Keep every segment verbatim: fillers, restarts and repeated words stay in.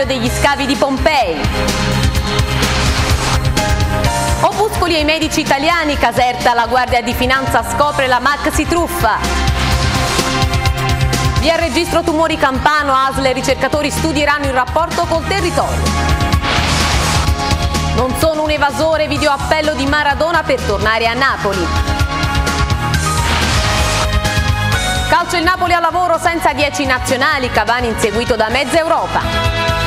commissario degli scavi di Pompei. Opuscoli ai medici italiani, Caserta, la Guardia di Finanza scopre la maxi truffa. Via registro tumori Campano, A S L e ricercatori studieranno il rapporto col territorio. Non sono un evasore, video appello di Maradona per tornare a Napoli. Calcio, il Napoli al lavoro senza dieci nazionali, Cavani inseguito da mezza Europa.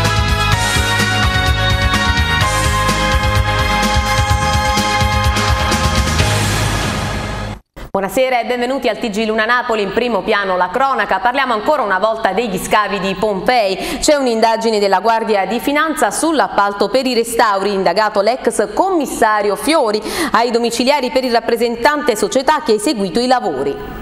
Buonasera e benvenuti al T G Luna Napoli. In primo piano la cronaca. Parliamo ancora una volta degli scavi di Pompei. C'è un'indagine della Guardia di Finanza sull'appalto per i restauri, indagato l'ex commissario Fiori ai domiciliari per il rappresentante società che ha eseguito i lavori.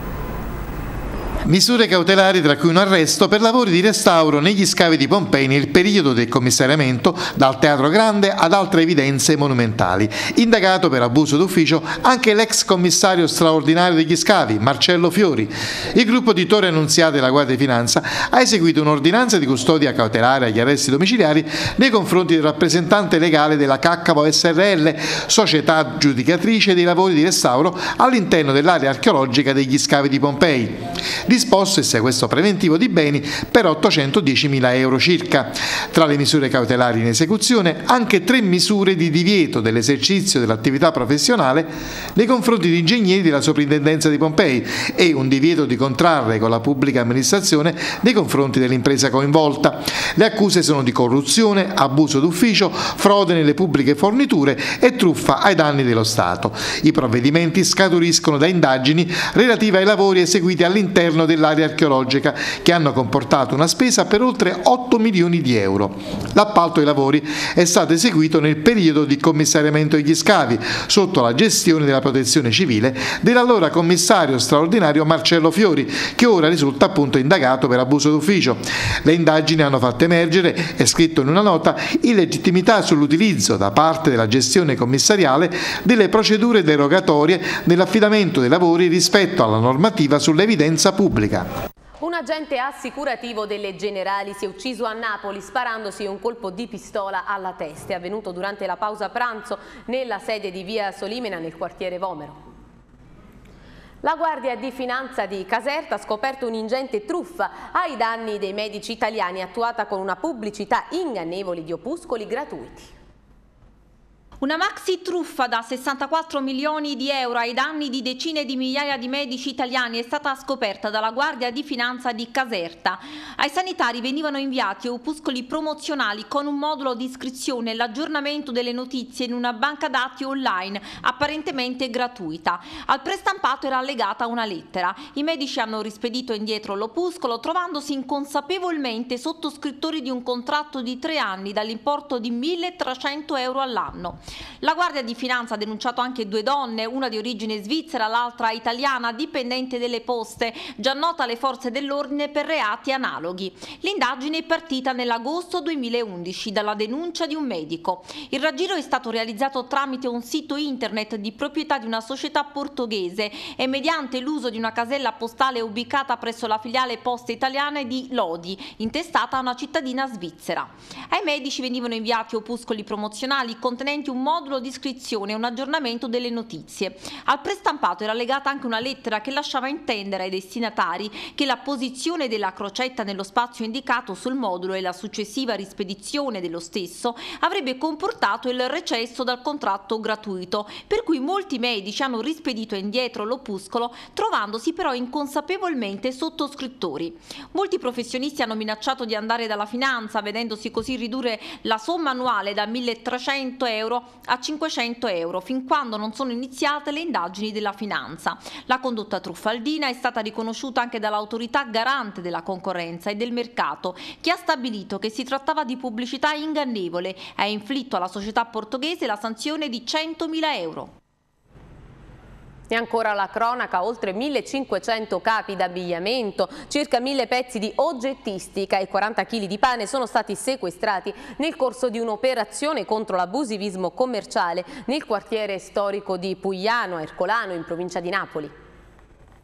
Misure cautelari, tra cui un arresto per lavori di restauro negli scavi di Pompei nel periodo del commissariamento dal Teatro Grande ad altre evidenze monumentali. Indagato per abuso d'ufficio anche l'ex commissario straordinario degli scavi, Marcello Fiori. Il gruppo di Torre Annunziata della Guardia di Finanza ha eseguito un'ordinanza di custodia cautelare agli arresti domiciliari nei confronti del rappresentante legale della Caccavo S R L, società giudicatrice dei lavori di restauro all'interno dell'area archeologica degli scavi di Pompei. Disposto il sequestro preventivo di beni per ottocentodiecimila euro circa. Tra le misure cautelari in esecuzione anche tre misure di divieto dell'esercizio dell'attività professionale nei confronti di ingegneri della Soprintendenza di Pompei e un divieto di contrarre con la pubblica amministrazione nei confronti dell'impresa coinvolta. Le accuse sono di corruzione, abuso d'ufficio, frode nelle pubbliche forniture e truffa ai danni dello Stato. I provvedimenti scaturiscono da indagini relative ai lavori eseguiti all'interno dell'area archeologica che hanno comportato una spesa per oltre otto milioni di euro. L'appalto ai lavori è stato eseguito nel periodo di commissariamento degli scavi sotto la gestione della Protezione Civile dell'allora commissario straordinario Marcello Fiori, che ora risulta appunto indagato per abuso d'ufficio. Le indagini hanno fatto emergere, è scritto in una nota, illegittimità sull'utilizzo da parte della gestione commissariale delle procedure derogatorie nell'affidamento dei lavori rispetto alla normativa sull'evidenza pubblica. Un agente assicurativo delle Generali si è ucciso a Napoli sparandosi un colpo di pistola alla testa. È avvenuto durante la pausa pranzo nella sede di via Solimena nel quartiere Vomero. La Guardia di Finanza di Caserta ha scoperto un'ingente truffa ai danni dei medici italiani attuata con una pubblicità ingannevole di opuscoli gratuiti. Una maxi truffa da sessantaquattro milioni di euro ai danni di decine di migliaia di medici italiani è stata scoperta dalla Guardia di Finanza di Caserta. Ai sanitari venivano inviati opuscoli promozionali con un modulo di iscrizione e l'aggiornamento delle notizie in una banca dati online, apparentemente gratuita. Al prestampato era allegata una lettera. I medici hanno rispedito indietro l'opuscolo, trovandosi inconsapevolmente sottoscrittori di un contratto di tre anni dall'importo di milletrecento euro all'anno. La Guardia di Finanza ha denunciato anche due donne, una di origine svizzera, l'altra italiana, dipendente delle poste, già nota alle forze dell'ordine per reati analoghi. L'indagine è partita nell'agosto duemilaundici dalla denuncia di un medico. Il raggiro è stato realizzato tramite un sito internet di proprietà di una società portoghese e mediante l'uso di una casella postale ubicata presso la filiale Poste Italiane di Lodi, intestata a una cittadina svizzera. Ai medici venivano inviati opuscoli promozionali contenenti un modulo di iscrizione e un aggiornamento delle notizie. Al prestampato era legata anche una lettera che lasciava intendere ai destinatari che la posizione della crocetta nello spazio indicato sul modulo e la successiva rispedizione dello stesso avrebbe comportato il recesso dal contratto gratuito, per cui molti medici hanno rispedito indietro l'opuscolo trovandosi però inconsapevolmente sottoscrittori. Molti professionisti hanno minacciato di andare dalla finanza, vedendosi così ridurre la somma annuale da milletrecento euro a cinquecento euro, fin quando non sono iniziate le indagini della finanza. La condotta truffaldina è stata riconosciuta anche dall'autorità garante della concorrenza e del mercato, che ha stabilito che si trattava di pubblicità ingannevole e ha inflitto alla società portoghese la sanzione di centomila euro. E ancora la cronaca, oltre millecinquecento capi d'abbigliamento, circa mille pezzi di oggettistica e quaranta chili di pane sono stati sequestrati nel corso di un'operazione contro l'abusivismo commerciale nel quartiere storico di Pugliano, a Ercolano, in provincia di Napoli.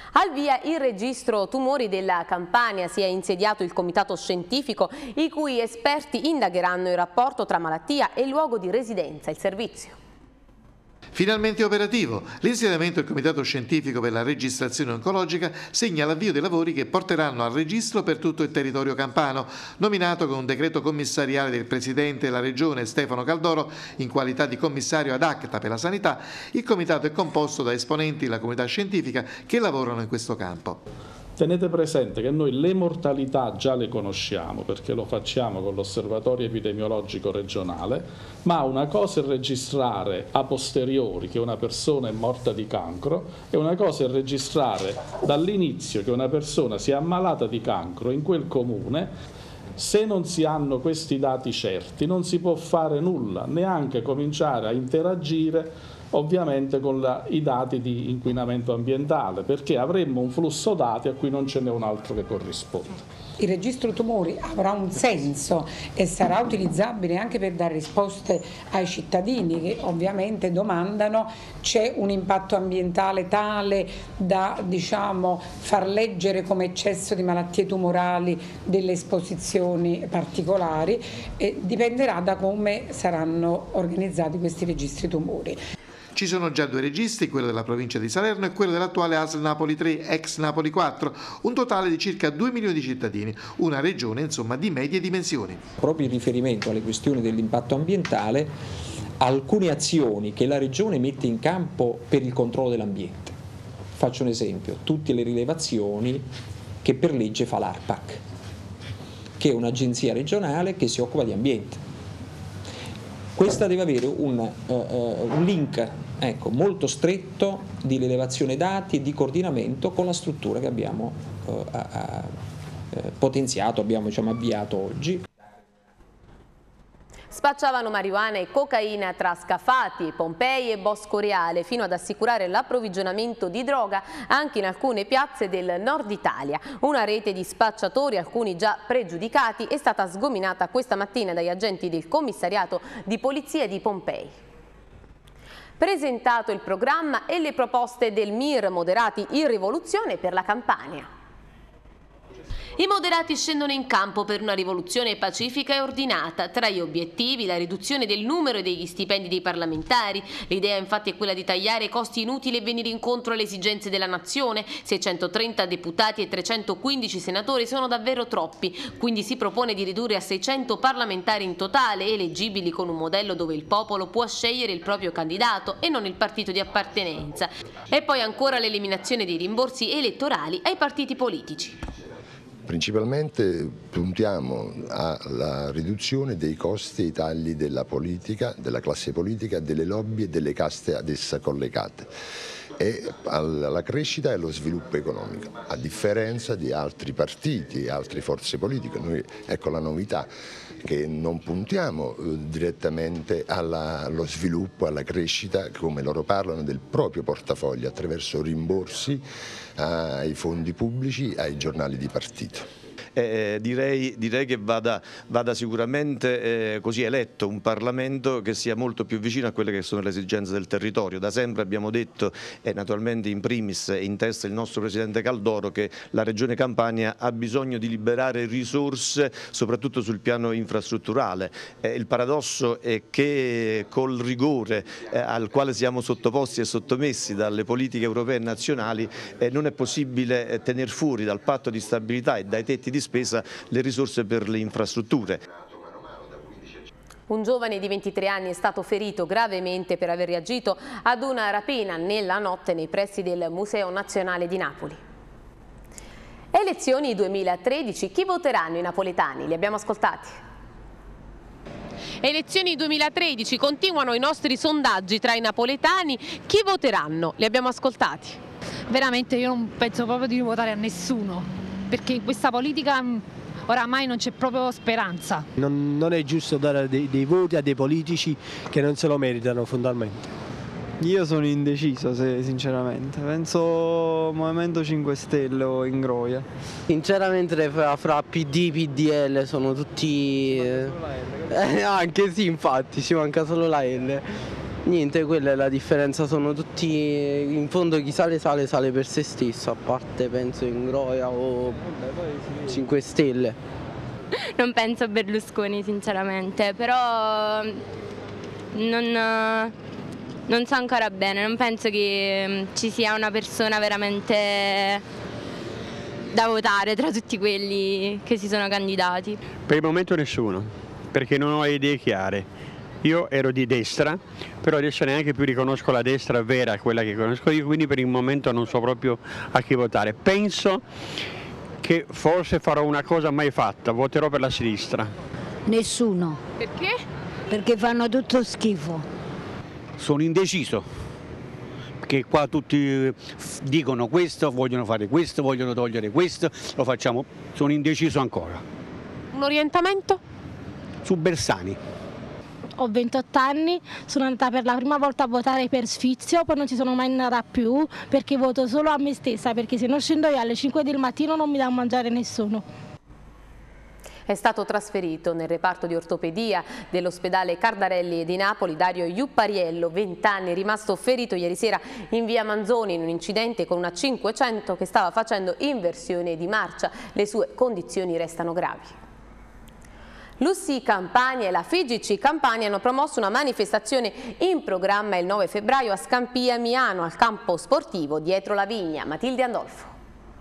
Al via il registro tumori della Campania, si è insediato il comitato scientifico i cui esperti indagheranno il rapporto tra malattia e luogo di residenza, il servizio. Finalmente operativo, l'insediamento del Comitato Scientifico per la Registrazione Oncologica segna l'avvio dei lavori che porteranno al registro per tutto il territorio campano. Nominato con un decreto commissariale del Presidente della Regione Stefano Caldoro in qualità di commissario ad acta per la sanità, il Comitato è composto da esponenti della comunità scientifica che lavorano in questo campo. Tenete presente che noi le mortalità già le conosciamo perché lo facciamo con l'osservatorio epidemiologico regionale, ma una cosa è registrare a posteriori che una persona è morta di cancro e una cosa è registrare dall'inizio che una persona si è ammalata di cancro in quel comune. Se non si hanno questi dati certi non si può fare nulla, neanche cominciare a interagire ovviamente con la, i dati di inquinamento ambientale, perché avremmo un flusso dati a cui non ce n'è un altro che corrisponde. Il registro tumori avrà un senso e sarà utilizzabile anche per dare risposte ai cittadini che ovviamente domandano: c'è un impatto ambientale tale da, diciamo, far leggere come eccesso di malattie tumorali delle esposizioni particolari, e dipenderà da come saranno organizzati questi registri tumori. Ci sono già due registri, quello della provincia di Salerno e quello dell'attuale A S L Napoli tre, ex Napoli quattro, un totale di circa due milioni di cittadini, una regione insomma di medie dimensioni. Proprio in riferimento alle questioni dell'impatto ambientale, alcune azioni che la regione mette in campo per il controllo dell'ambiente. Faccio un esempio: tutte le rilevazioni che per legge fa l'ARPAC, che è un'agenzia regionale che si occupa di ambiente. Questa deve avere un, uh, uh, un link ecco, molto stretto di rilevazione dati e di coordinamento con la struttura che abbiamo uh, a, a, uh, potenziato, abbiamo diciamo, avviato oggi. Spacciavano marijuana e cocaina tra Scafati, Pompei e Bosco Reale fino ad assicurare l'approvvigionamento di droga anche in alcune piazze del nord Italia. Una rete di spacciatori, alcuni già pregiudicati, è stata sgominata questa mattina dagli agenti del commissariato di polizia di Pompei. Presentato il programma e le proposte del M I R Moderati in rivoluzione per la Campania. I moderati scendono in campo per una rivoluzione pacifica e ordinata. Tra gli obiettivi la riduzione del numero e degli stipendi dei parlamentari. L'idea infatti è quella di tagliare i costi inutili e venire incontro alle esigenze della nazione. seicentotrenta deputati e trecentoquindici senatori sono davvero troppi, quindi si propone di ridurre a seicento parlamentari in totale, eleggibili con un modello dove il popolo può scegliere il proprio candidato e non il partito di appartenenza. E poi ancora l'eliminazione dei rimborsi elettorali ai partiti politici. Principalmente puntiamo alla riduzione dei costi e ai tagli della politica, della classe politica, delle lobby e delle caste ad essa collegate, e alla crescita e allo sviluppo economico, a differenza di altri partiti e altre forze politiche. Noi, ecco la novità, che non puntiamo direttamente alla, allo sviluppo, alla crescita, come loro parlano, del proprio portafoglio attraverso rimborsi ai fondi pubblici, ai giornali di partito. Eh, direi, direi che vada, vada sicuramente eh, così eletto un Parlamento che sia molto più vicino a quelle che sono le esigenze del territorio. Da sempre abbiamo detto, e naturalmente in primis in testa il nostro Presidente Caldoro, che la Regione Campania ha bisogno di liberare risorse soprattutto sul piano infrastrutturale. Eh, il paradosso è che col rigore eh, al quale siamo sottoposti e sottomessi dalle politiche europee e nazionali eh, non è possibile eh, tener fuori dal patto di stabilità e dai tetti di spesa le risorse per le infrastrutture. Un giovane di ventitré anni è stato ferito gravemente per aver reagito ad una rapina nella notte nei pressi del Museo Nazionale di Napoli. Elezioni duemilatredici, chi voteranno i napoletani? Li abbiamo ascoltati. Elezioni duemilatredici, continuano i nostri sondaggi tra i napoletani, chi voteranno? Li abbiamo ascoltati. Veramente io non penso proprio di votare a nessuno, perché in questa politica oramai non c'è proprio speranza. Non, non è giusto dare dei, dei voti a dei politici che non se lo meritano fondamentalmente. Io sono indeciso, se, sinceramente. Penso Movimento cinque Stelle o Ingroia. Sinceramente fra, fra P D, P D L sono tutti... Eh, anche sì, infatti, ci manca solo la L. Niente, quella è la differenza, sono tutti, in fondo chi sale sale sale per se stesso, a parte penso Ingroia o cinque Stelle. Non penso a Berlusconi sinceramente, però non, non so ancora bene, non penso che ci sia una persona veramente da votare tra tutti quelli che si sono candidati. Per il momento nessuno, perché non ho idee chiare. Io ero di destra, però adesso neanche più riconosco la destra vera, quella che conosco io, quindi per il momento non so proprio a chi votare. Penso che forse farò una cosa mai fatta, voterò per la sinistra. Nessuno. Perché? Perché fanno tutto schifo. Sono indeciso, perché qua tutti dicono questo, vogliono fare questo, vogliono togliere questo, lo facciamo, sono indeciso ancora. Un orientamento? Su Bersani. Ho ventotto anni, sono andata per la prima volta a votare per sfizio, poi non ci sono mai andata più perché voto solo a me stessa, perché se non scendo io alle cinque del mattino non mi dà a mangiare nessuno. È stato trasferito nel reparto di ortopedia dell'ospedale Cardarelli di Napoli Dario Iuppariello, venti anni, rimasto ferito ieri sera in via Manzoni in un incidente con una cinquecento che stava facendo inversione di marcia. Le sue condizioni restano gravi. L'U S I Campania e la F I G C Campania hanno promosso una manifestazione in programma il nove febbraio a Scampia Miano, al campo sportivo dietro la vigna. Matilde Andolfo.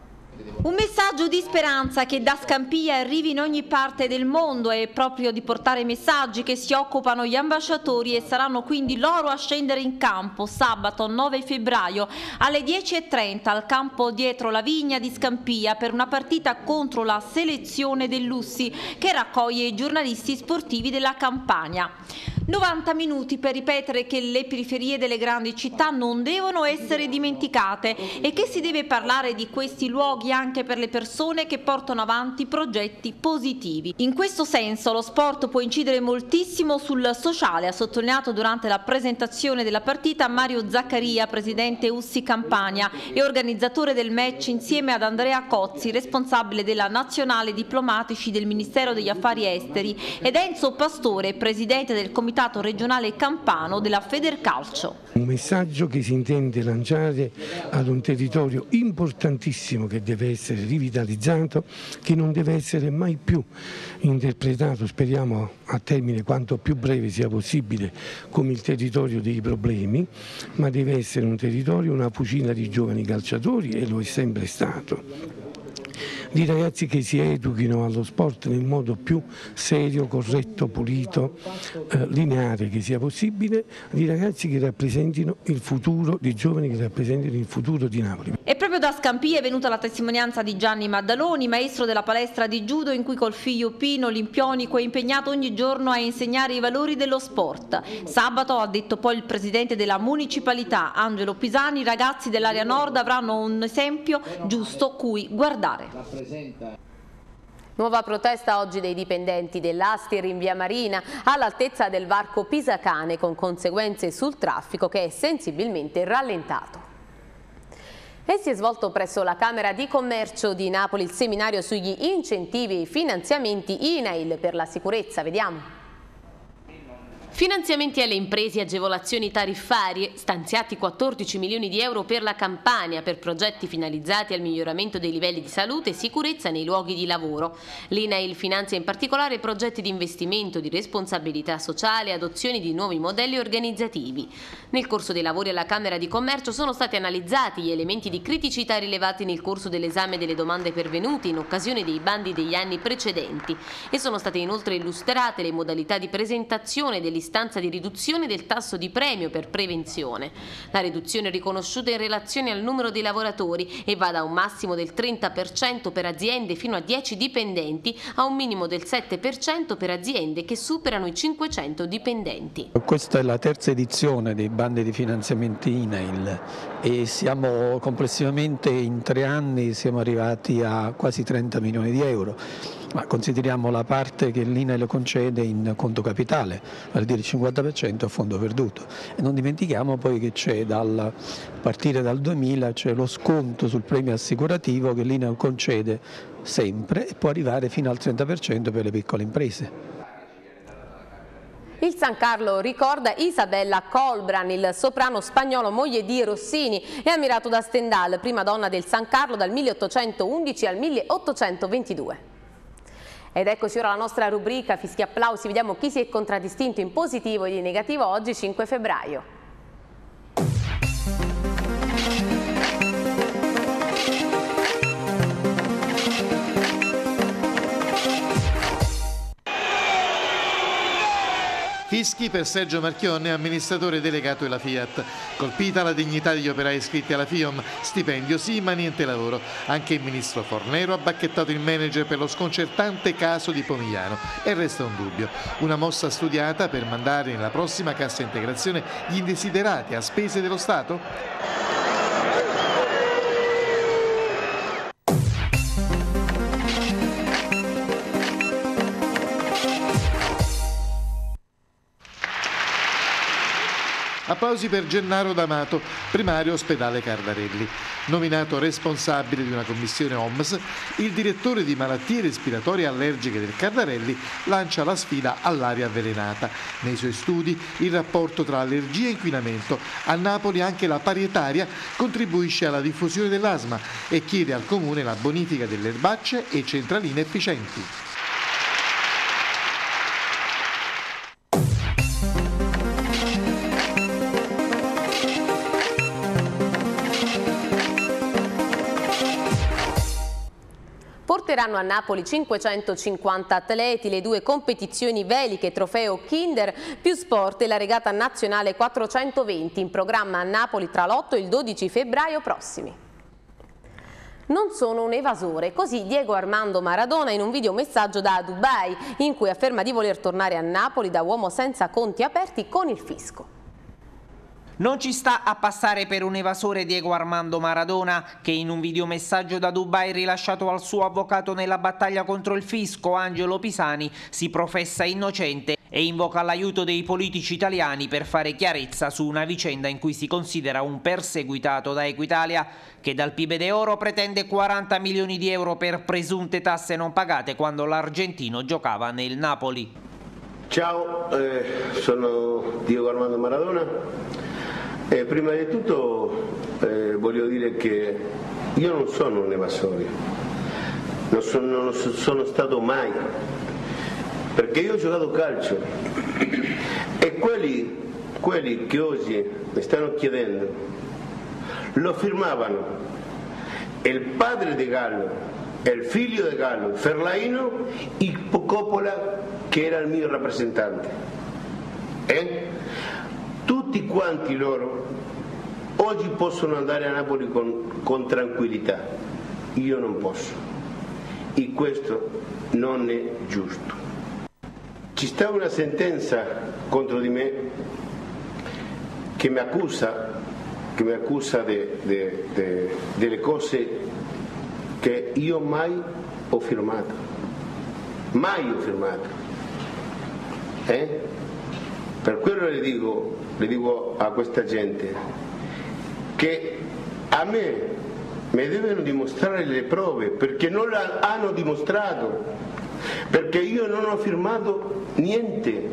Un messaggio di speranza che da Scampia arrivi in ogni parte del mondo è proprio di portare messaggi che si occupano gli ambasciatori e saranno quindi loro a scendere in campo sabato nove febbraio alle dieci e trenta al campo dietro la vigna di Scampia per una partita contro la selezione dell'U S I che raccoglie i giornalisti sportivi della Campania. novanta minuti per ripetere che le periferie delle grandi città non devono essere dimenticate e che si deve parlare di questi luoghi anche per le persone che portano avanti progetti positivi. In questo senso lo sport può incidere moltissimo sul sociale, ha sottolineato durante la presentazione della partita Mario Zaccaria, presidente U S I Campania e organizzatore del match, insieme ad Andrea Cozzi, responsabile della Nazionale Diplomatici del Ministero degli Affari Esteri, ed Enzo Pastore, presidente del Comitato Regionale Campano della Federcalcio. Un messaggio che si intende lanciare ad un territorio importantissimo che deve essere rivitalizzato, che non deve essere mai più interpretato, speriamo a termine quanto più breve sia possibile, come il territorio dei problemi, ma deve essere un territorio, una fucina di giovani calciatori, e lo è sempre stato, di ragazzi che si educhino allo sport nel modo più serio, corretto, pulito, eh, lineare che sia possibile, di ragazzi che rappresentino il futuro, di giovani che rappresentino il futuro di Napoli. E proprio da Scampia è venuta la testimonianza di Gianni Maddaloni, maestro della palestra di judo in cui col figlio Pino olimpionico è impegnato ogni giorno a insegnare i valori dello sport. Sabato, ha detto poi il presidente della municipalità Angelo Pisani, i ragazzi dell'area nord avranno un esempio giusto cui guardare. Nuova protesta oggi dei dipendenti dell'Aster in via Marina all'altezza del varco Pisacane, con conseguenze sul traffico che è sensibilmente rallentato. E si è svolto presso la Camera di Commercio di Napoli il seminario sugli incentivi e i finanziamenti I N A I L per la sicurezza. Vediamo. Finanziamenti alle imprese e agevolazioni tariffarie, stanziati quattordici milioni di euro per la Campania per progetti finalizzati al miglioramento dei livelli di salute e sicurezza nei luoghi di lavoro. L'I N A I L finanzia in particolare progetti di investimento, di responsabilità sociale e adozioni di nuovi modelli organizzativi. Nel corso dei lavori alla Camera di Commercio sono stati analizzati gli elementi di criticità rilevati nel corso dell'esame delle domande pervenute in occasione dei bandi degli anni precedenti e sono state inoltre illustrate le modalità di presentazione dell'istanza di riduzione del tasso di premio per prevenzione. La riduzione è riconosciuta in relazione al numero di lavoratori e va da un massimo del trenta per cento per aziende fino a dieci dipendenti a un minimo del sette per cento per aziende che superano i cinquecento dipendenti. Questa è la terza edizione dei bandi di finanziamenti I N A I L e siamo complessivamente in tre anni siamo arrivati a quasi trenta milioni di euro. Ma consideriamo la parte che l'I N A I L concede in conto capitale, vale a dire il cinquanta per cento a fondo perduto, e non dimentichiamo poi che c'è dal partire dal duemila c'è lo sconto sul premio assicurativo che l'I N A I L concede sempre e può arrivare fino al trenta per cento per le piccole imprese. Il San Carlo ricorda Isabella Colbran, il soprano spagnolo moglie di Rossini e ammirato da Stendhal, prima donna del San Carlo dal milleottocentoundici al milleottocentoventidue. Ed eccoci ora la nostra rubrica Fischi Applausi, vediamo chi si è contraddistinto in positivo e in negativo oggi cinque febbraio. Fischi per Sergio Marchionne, amministratore delegato della Fiat. Colpita la dignità degli operai iscritti alla FIOM, stipendio sì ma niente lavoro. Anche il ministro Fornero ha bacchettato il manager per lo sconcertante caso di Pomigliano e resta un dubbio. Una mossa studiata per mandare nella prossima cassa integrazione gli indesiderati a spese dello Stato? Applausi per Gennaro D'Amato, primario ospedale Cardarelli. Nominato responsabile di una commissione O M S, il direttore di malattie respiratorie allergiche del Cardarelli lancia la sfida all'aria avvelenata. Nei suoi studi il rapporto tra allergia e inquinamento. A Napoli anche la parietaria contribuisce alla diffusione dell'asma e chiede al comune la bonifica delle erbacce e centraline efficienti. Porteranno a Napoli cinquecentocinquanta atleti, le due competizioni veliche, trofeo Kinder, più sport e la regata nazionale quattrocentoventi in programma a Napoli tra l'otto e il dodici febbraio prossimi. Non sono un evasore, così Diego Armando Maradona in un videomessaggio da Dubai, in cui afferma di voler tornare a Napoli da uomo senza conti aperti con il fisco. Non ci sta a passare per un evasore Diego Armando Maradona, che in un videomessaggio da Dubai rilasciato al suo avvocato nella battaglia contro il fisco, Angelo Pisani, si professa innocente e invoca l'aiuto dei politici italiani per fare chiarezza su una vicenda in cui si considera un perseguitato da Equitalia, che dal P I B de Oro pretende quaranta milioni di euro per presunte tasse non pagate quando l'argentino giocava nel Napoli. Ciao, eh, sono Diego Armando Maradona. Eh, prima di tutto eh, voglio dire che io non sono un evasore, non sono, non sono stato mai, perché io ho giocato calcio e quelli, quelli che oggi mi stanno chiedendo lo firmavano il padre di Gallo, il figlio di Gallo, Ferlaino, e Coppola, che era il mio rappresentante. Eh? Tutti quanti loro oggi possono andare a Napoli con, con tranquillità, io non posso, e questo non è giusto. Ci sta una sentenza contro di me che mi accusa, che mi accusa de, de, de, delle cose che io mai ho firmato, mai ho firmato. Eh? Per quello le dico, le dico a questa gente che a me mi devono dimostrare le prove, perché non le hanno dimostrato, perché io non ho firmato niente.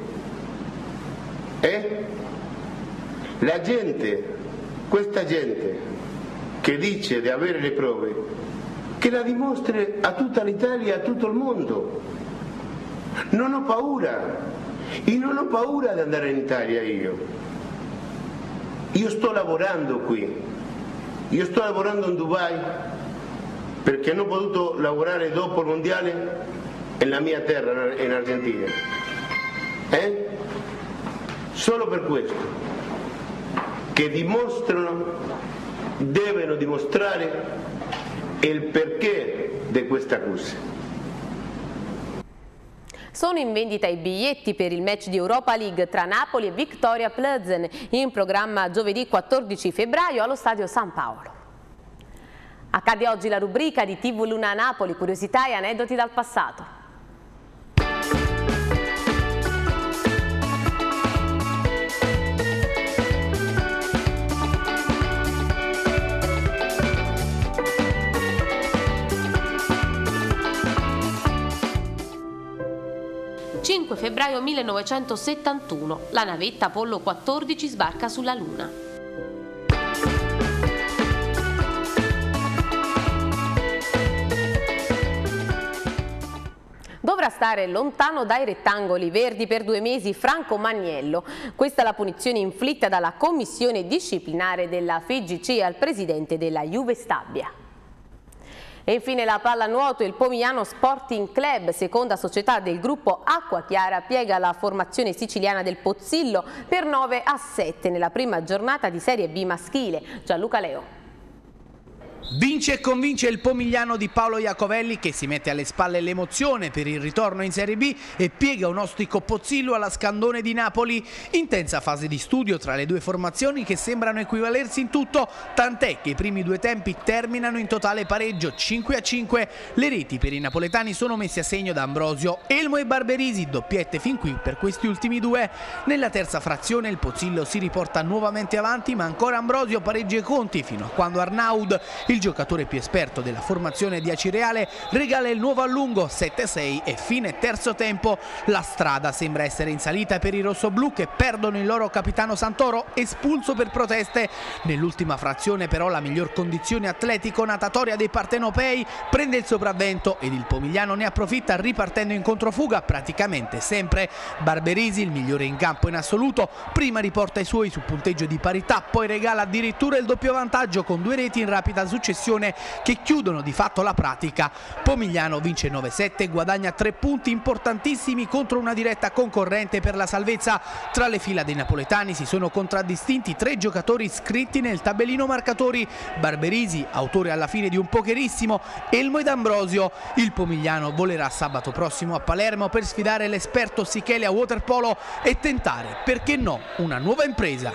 Eh? La gente, questa gente che dice di avere le prove, che la dimostri a tutta l'Italia e a tutto il mondo. Non ho paura. E non ho paura di andare in Italia io. Io sto lavorando qui. Io sto lavorando in Dubai perché non ho potuto lavorare dopo il mondiale nella mia terra, in Argentina. Eh? Solo per questo. Che dimostrano, devono dimostrare il perché di questa accusa. Sono in vendita i biglietti per il match di Europa League tra Napoli e Viktoria Plzeň, in programma giovedì quattordici febbraio allo stadio San Paolo. Accade oggi la rubrica di T V Luna Napoli, curiosità e aneddoti dal passato. cinque cinque febbraio millenovecentosettantuno. La navetta Apollo quattordici sbarca sulla Luna. Dovrà stare lontano dai rettangoli verdi per due mesi Franco Magniello. Questa è la punizione inflitta dalla commissione disciplinare della F I G C al presidente della Juve Stabia. E infine la pallanuoto, il Pomigliano Sporting Club, seconda società del gruppo Acquachiara, piega la formazione siciliana del Pozzillo per nove a sette nella prima giornata di Serie B maschile. Gianluca Leo. Vince e convince il Pomigliano di Paolo Iacovelli, che si mette alle spalle l'emozione per il ritorno in Serie B e piega un ostico Pozzillo alla Scandone di Napoli. Intensa fase di studio tra le due formazioni che sembrano equivalersi in tutto, tant'è che i primi due tempi terminano in totale pareggio cinque a cinque. Le reti per i napoletani sono messe a segno da Ambrosio, Elmo e Barberisi, doppiette fin qui per questi ultimi due. Nella terza frazione il Pozzillo si riporta nuovamente avanti, ma ancora Ambrosio pareggia i conti fino a quando Arnaud, il giocatore più esperto della formazione di Acireale, regala il nuovo allungo sette a sei e fine terzo tempo. La strada sembra essere in salita per i rossoblù, che perdono il loro capitano Santoro, espulso per proteste. Nell'ultima frazione però la miglior condizione atletico-natatoria dei partenopei prende il sopravvento ed il Pomigliano ne approfitta ripartendo in controfuga praticamente sempre. Barberisi, il migliore in campo in assoluto, prima riporta i suoi su punteggio di parità, poi regala addirittura il doppio vantaggio con due reti in rapida successione che chiudono di fatto la pratica. Pomigliano vince nove a sette e guadagna tre punti importantissimi contro una diretta concorrente per la salvezza. Tra le fila dei napoletani si sono contraddistinti tre giocatori iscritti nel tabellino marcatori: Barberisi, autore alla fine di un pokerissimo, Elmo ed Ambrosio. Il Pomigliano volerà sabato prossimo a Palermo per sfidare l'esperto Sichele a waterpolo e tentare, perché no, una nuova impresa.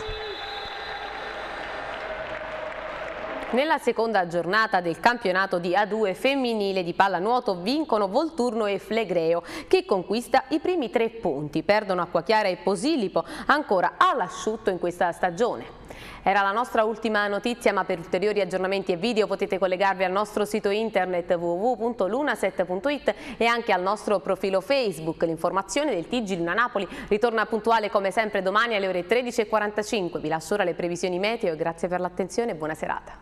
Nella seconda giornata del campionato di A due femminile di pallanuoto vincono Volturno e Flegreo, che conquista i primi tre punti. Perdono Acquachiara e Posillipo, ancora all'asciutto in questa stagione. Era la nostra ultima notizia, ma per ulteriori aggiornamenti e video potete collegarvi al nostro sito internet w w w punto lunaset punto it e anche al nostro profilo Facebook. L'informazione del T G Luna Napoli ritorna puntuale come sempre domani alle ore tredici e quarantacinque. Vi lascio ora le previsioni meteo e grazie per l'attenzione e buona serata.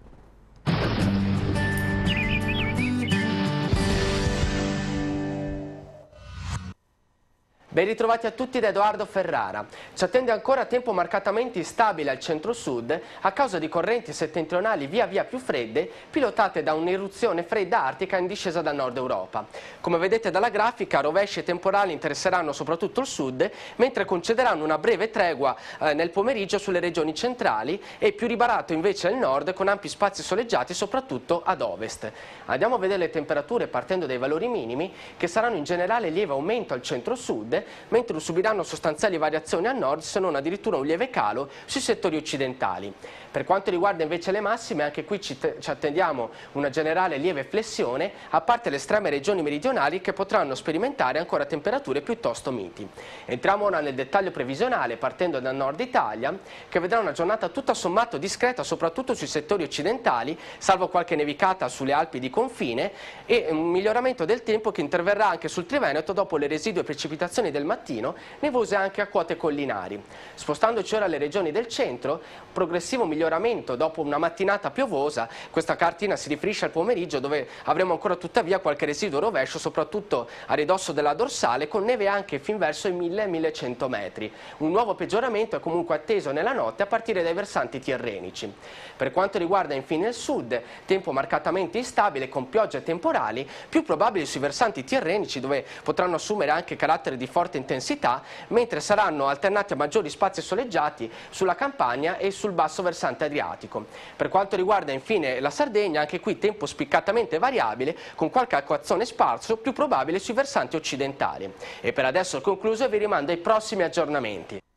Ben ritrovati a tutti da Edoardo Ferrara. Ci attende ancora tempo marcatamente instabile al centro-sud a causa di correnti settentrionali via via più fredde, pilotate da un'irruzione fredda artica in discesa dal nord Europa. Come vedete dalla grafica, rovesci e temporali interesseranno soprattutto il sud, mentre concederanno una breve tregua eh, nel pomeriggio sulle regioni centrali e più ribarato invece al nord, con ampi spazi soleggiati soprattutto ad ovest. Andiamo a vedere le temperature partendo dai valori minimi, che saranno in generale lieve aumento al centro-sud, mentre subiranno sostanziali variazioni a nord, se non addirittura un lieve calo sui settori occidentali. Per quanto riguarda invece le massime, anche qui ci, ci attendiamo una generale lieve flessione, a parte le estreme regioni meridionali che potranno sperimentare ancora temperature piuttosto miti. Entriamo ora nel dettaglio previsionale, partendo dal nord Italia, che vedrà una giornata tutta sommato discreta soprattutto sui settori occidentali, salvo qualche nevicata sulle Alpi di confine, e un miglioramento del tempo che interverrà anche sul Triveneto dopo le residue precipitazioni del mattino, nevose anche a quote collinari. Spostandoci ora alle regioni del centro, progressivo miglioramento dopo una mattinata piovosa. Questa cartina si riferisce al pomeriggio, dove avremo ancora tuttavia qualche residuo rovescio, soprattutto a ridosso della dorsale, con neve anche fin verso i mille millecento metri. Un nuovo peggioramento è comunque atteso nella notte a partire dai versanti tirrenici. Per quanto riguarda infine il sud, tempo marcatamente instabile con piogge temporali, più probabili sui versanti tirrenici, dove potranno assumere anche carattere di forte intensità, mentre saranno alternati a maggiori spazi soleggiati sulla Campania e sul basso versante adriatico. Per quanto riguarda infine la Sardegna, anche qui tempo spiccatamente variabile, con qualche acquazzone sparso, più probabile sui versanti occidentali. E per adesso ho concluso e vi rimando ai prossimi aggiornamenti.